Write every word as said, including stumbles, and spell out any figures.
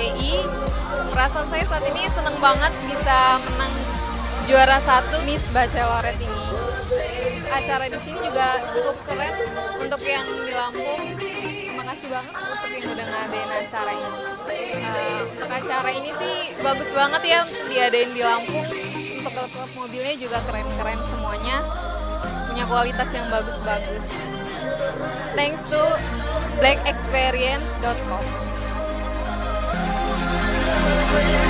D I. Perasaan saya saat ini seneng banget bisa menang juara satu Miss Bachelorette ini. Acara di sini juga cukup keren untuk yang di Lampung. Terima kasih banget untuk yang udah ngadain acara ini. Uh, untuk acara ini sih bagus banget ya untuk diadain di Lampung. Untuk klub mobilnya juga keren-keren semuanya, punya kualitas yang bagus-bagus. Thanks to black experience dot com.